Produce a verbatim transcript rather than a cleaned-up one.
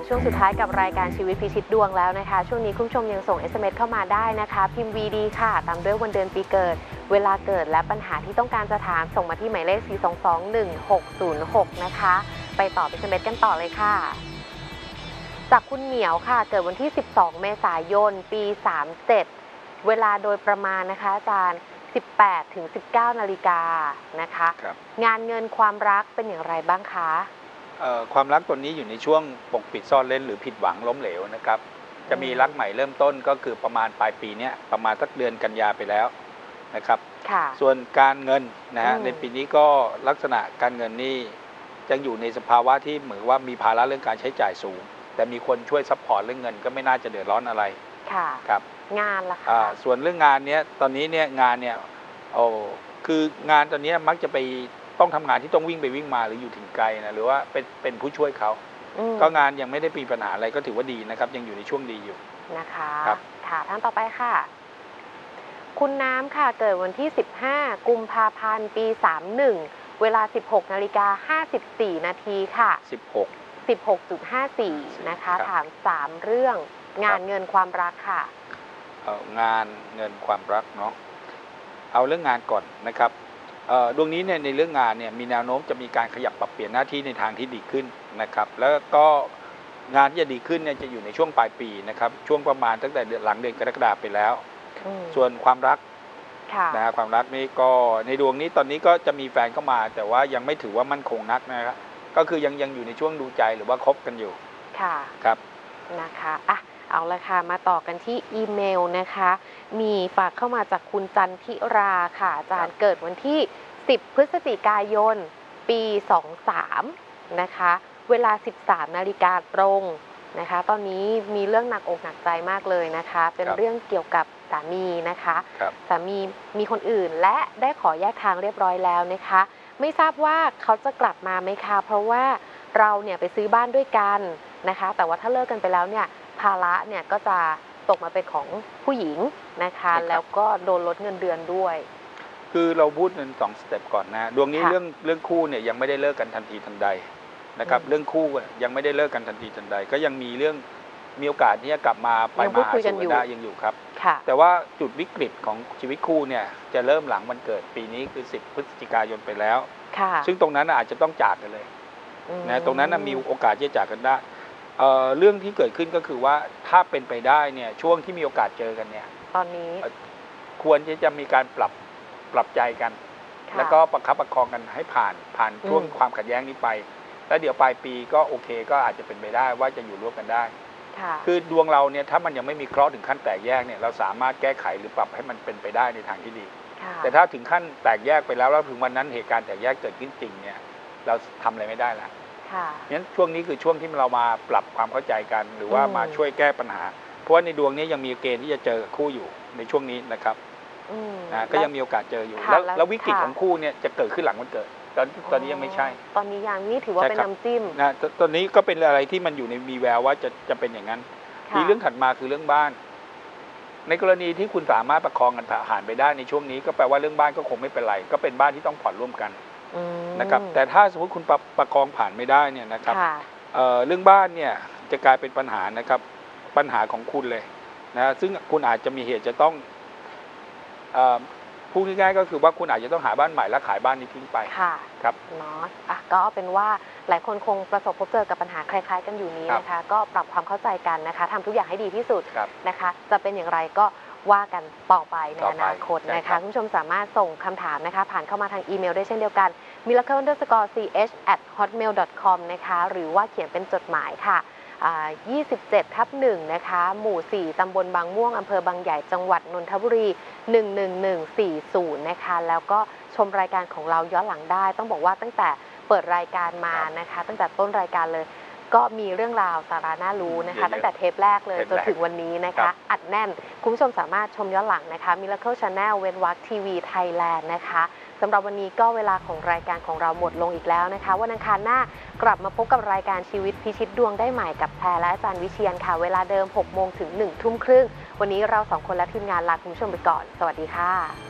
ช่วงสุดท้ายกับรายการชีวิตพิชิตดวงแล้วนะคะช่วงนี้คุณผู้ชมยังส่ง เอส เอ็ม เอส เข้ามาได้นะคะพิมพ์ วี ดี ค่ะตามด้วยวันเดือนปีเกิดเวลาเกิดและปัญหาที่ต้องการจะถามส่งมาที่หมายเลข สี่ สอง สอง หนึ่ง หก ศูนย์ หก นะคะไปตอบ เอส เอ็ม เอส กันต่อเลยค่ะจากคุณเหมียวค่ะเกิดวันที่สิบสองเมษายนปีสามเจ็ดเวลาโดยประมาณนะคะอาจารย์สิบแปดถึงสิบเก้านาฬิกานะคะงานเงินความรักเป็นอย่างไรบ้างคะความรักตัวนี้อยู่ในช่วงปกปิดซ่อนเร้นหรือผิดหวังล้มเหลวนะครับจะมีรักใหม่เริ่มต้นก็คือประมาณปลายปีนี้ประมาณสักเดือนกันยาไปแล้วนะครับส่วนการเงินนะฮะในปีนี้ก็ลักษณะการเงินนี่ยังอยู่ในสภาวะที่เหมือนว่ามีภาระเรื่องการใช้จ่ายสูงแต่มีคนช่วยซัพพอร์ตเรื่องเงินก็ไม่น่าจะเดือดร้อนอะไรค่ะครับงานล่ะคะส่วนเรื่องงานเนี้ยตอนนี้เนี่ยงานเนี่ยโอ้คืองานตอนนี้มักจะไปต้องทำงานที่ต้องวิ่งไปวิ่งมาหรืออยู่ถึงไกลนะหรือว่าเป็นเป็นผู้ช่วยเขาก็งานยังไม่ได้มีปัญหาอะไรก็ถือว่าดีนะครับยังอยู่ในช่วงดีอยู่นะคะครับค่ะท่านต่อไปค่ะคุณน้ำค่ะเกิดวันที่สิบห้ากุมภาพันธ์ปีสามสิบเอ็ดเวลา สิบหกนาฬิกาห้าสิบสี่นาทีค่ะสิบหกสิบหกจุดห้าสี่นะคะถามสามเรื่องงานเงินความรักค่ะเอางานเงินความรักเนาะเอาเรื่องงานก่อนนะครับดวงนี้เนี่ยในเรื่องงานเนี่ยมีแนวโน้มจะมีการขยับปรับเปลี่ยนหน้าที่ในทางที่ดีขึ้นนะครับแล้วก็งานที่จะดีขึ้นเนี่ยจะอยู่ในช่วงปลายปีนะครับช่วงประมาณตั้งแต่หลังเดือนกรกฎาคมไปแล้วส่วนความรักนะฮะความรักนี่ก็ในดวงนี้ตอนนี้ก็จะมีแฟนเข้ามาแต่ว่ายังไม่ถือว่ามั่นคงนักนะครับก็คือยังยังอยู่ในช่วงดูใจหรือว่าคบกันอยู่ค่ะครับนะคะอ่ะเอาละค่ะมาต่อกันที่อีเมลนะคะมีฝากเข้ามาจากคุณจันทิราค่ะอาจารย์เกิดวันที่สิบพฤศจิกายนปีสองสามนะคะเวลาสิบสามนาฬิกาตรงนะคะตอนนี้มีเรื่องหนักอกหนักใจมากเลยนะคะเป็นเรื่องเกี่ยวกับสามีนะคะสามีมีคนอื่นและได้ขอแยกทางเรียบร้อยแล้วนะคะไม่ทราบว่าเขาจะกลับมาไหมคะเพราะว่าเราเนี่ยไปซื้อบ้านด้วยกันนะคะแต่ว่าถ้าเลิกกันไปแล้วเนี่ยภาระเนี่ยก็จะตกมาเป็นของผู้หญิงนะคะแล้วก็โดนลดเงินเดือนด้วยคือเราพูดในสองสเต็ปก่อนนะดวงนี้เรื่องเรื่องคู่เนี่ยยังไม่ได้เลิกกันทันทีทันใดนะครับเรื่องคู่ยังไม่ได้เลิกกันทันทีทันใดก็ยังมีเรื่องมีโอกาสที่จะกลับมาไปมาหาสู่กันได้ยังอยู่ครับแต่ว่าจุดวิกฤตของชีวิตคู่เนี่ยจะเริ่มหลังวันเกิดปีนี้คือสิบพฤศจิกายนไปแล้วซึ่งตรงนั้นอาจจะต้องจากกันเลยนะตรงนั้นมีโอกาสที่จะจากกันได้เอ่อเรื่องที่เกิดขึ้นก็คือว่าถ้าเป็นไปได้เนี่ยช่วงที่มีโอกาสเจอกันเนี่ยตอนนี้ควรที่จะมีการปรับปรับใจกันแล้วก็ประคับประคองกันให้ผ่านผ่านช่วงความขัดแย้งนี้ไปแล้วเดี๋ยวปลายปีก็โอเคก็อาจจะเป็นไปได้ว่าจะอยู่ร่วมกันได้คือดวงเราเนี่ยถ้ามันยังไม่มีเคราะห์ถึงขั้นแตกแยกเนี่ยเราสามารถแก้ไขหรือปรับให้มันเป็นไปได้ในทางที่ดีแต่ถ้าถึงขั้นแตกแยกไปแล้วแล้วถึงวันนั้นเหตุการณ์แตกแยกเกิดขึ้นจริงเนี่ยเราทำอะไรไม่ได้แล้วงั้นช่วงนี้คือช่วงที่เรามาปรับความเข้าใจกันหรือว่ามาช่วยแก้ปัญหาเพราะว่าในดวงนี้ยังมีเกณฑ์ที่จะเจอคู่อยู่ในช่วงนี้นะครับนะก็ยังมีโอกาสเจออยู่แล้วแล้ววิกฤตของคู่เนี่ยจะเกิดขึ้นหลังวันเกิดตอนตอนนี้ยังไม่ใช่ตอนนี้ยังนี่ถือว่าเป็นน้ำจิ้มนะตอนนี้ก็เป็นอะไรที่มันอยู่ในมีแววว่าจะจะเป็นอย่างนั้นมีเรื่องถัดมาคือเรื่องบ้านในกรณีที่คุณสามารถประคองกันผ่านไปได้ในช่วงนี้ก็แปลว่าเรื่องบ้านก็คงไม่เป็นไรก็เป็นบ้านที่ต้องผ่อนร่วมกันนะครับแต่ถ้าสมมติคุณประประคองผ่านไม่ได้เนี่ยนะครับเอ่อเรื่องบ้านเนี่ยจะกลายเป็นปัญหานะครับปัญหาของคุณเลยนะซึ่งคุณอาจจะมีเหตุจะต้องเอ่อพูดง่ายๆก็คือว่าคุณอาจจะต้องหาบ้านใหม่และขายบ้านนี้ทิ้งไปค่ะครับเนาะอ่ะก็เป็นว่าหลายคนคงประสบพบเจอกับปัญหาคล้ายๆกันอยู่นี้นะคะก็ปรับความเข้าใจกันนะคะทำทุกอย่างให้ดีที่สุดนะคะจะเป็นอย่างไรก็ว่ากันต่อไปในอนาคตนะคะคุณผู้ชมสามารถส่งคำถามนะคะผ่านเข้ามาทางอีเมลได้เช่นเดียวกัน มิราเคิล อันเดอร์สกอร์ ซี เอช แอท ฮอตเมล ดอท คอม นะคะหรือว่าเขียนเป็นจดหมายค่ะยี่สิบเจ็ดทับหนึ่งนะคะหมู่สี่ตำบลบางม่วงอำเภอบางใหญ่จังหวัดนนทบุรีหนึ่งหนึ่งหนึ่งสี่ศูนย์นะคะแล้วก็ชมรายการของเราย้อนหลังได้ต้องบอกว่าตั้งแต่เปิดรายการมานะคะตั้งแต่ต้นรายการเลยก็มีเรื่องราวสาระน่ารู้นะคะตั้งแต่เทปแรกเลยจนถึงวันนี้นะคะอัดแน่นคุณผู้ชมสามารถชมย้อนหลังนะคะ Miracle Channel เว้นวรรคทีวีไทยแลนด์นะคะสำหรับวันนี้ก็เวลาของรายการของเราหมดลงอีกแล้วนะคะวันอังคารหน้ากลับมาพบกับรายการชีวิตพิชิตดวงได้ใหม่กับแพรและอาจารย์วิเชียรค่ะเวลาเดิมหกโมงถึงหนึ่งทุ่มครึ่งวันนี้เราสองคนและทีมงานลาคุณผู้ชมไปก่อนสวัสดีค่ะ